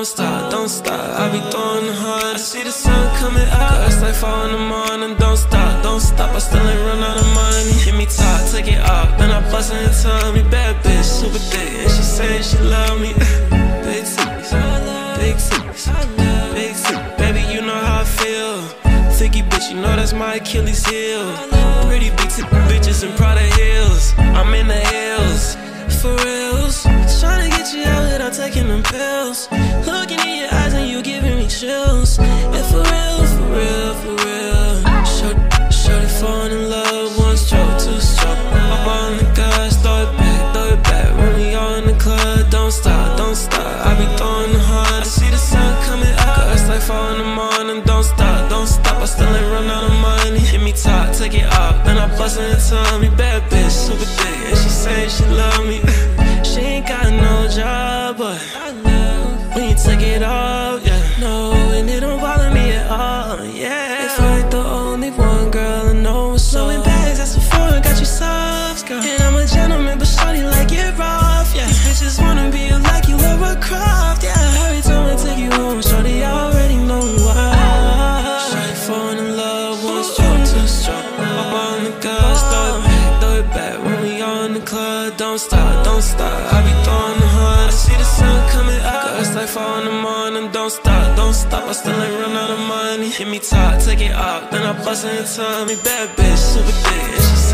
don't stop, don't stop. I be throwing the hard. I see the sun coming out. It's like 4 in the morning. Don't stop, don't stop. I still ain't run out of money. Hit me top, take it off, then I bust in tummy. Bad bitch, super thick, and she saying she love me. Big titties, big titties, big titties. Baby, you know how I feel. Thicky bitch, you know that's my Achilles heel. Pretty big titty bitches in Prada heels. I'm in the hills, for reals. Tryna get you out without taking them pills. Looking in your eyes and you giving me chills. Yeah, for real, for real, for real. Shorty falling in love, one stroke, two stroke. Up on the gas, throw it back. When we all in the club, don't stop, don't stop. I be throwing the hard. I see the sun coming up. It's like 4 in the morning. Don't stop, don't stop. I still ain't run out of money. Hit me top, take it off, then I bust in tummy. Bad bitch, super thick, and she saying she love me. She ain't got no job, but when you take it off, yeah, no, and it don't bother me at all, yeah. If I ain't the only one, girl, I know what's up. Blowing bags, that's a foreign, got you soft, girl. And I'm a gentleman, but shawty like it rough, yeah. These bitches wanna be like you, Lara Croft, yeah. Every time I take you home, shawty, I already know why. Shawty falling in love, one stroke, two stroke. Up on the gas, throw it back. When we all in the club, don't stop, don't stop. I be throwing the hard. I see the sun coming up. It's like 4 in the morning. Don't stop, don't stop. I still ain't run out of money. Hit me top, take it off, then I bust in tummy. Bad bitch, super thick, and she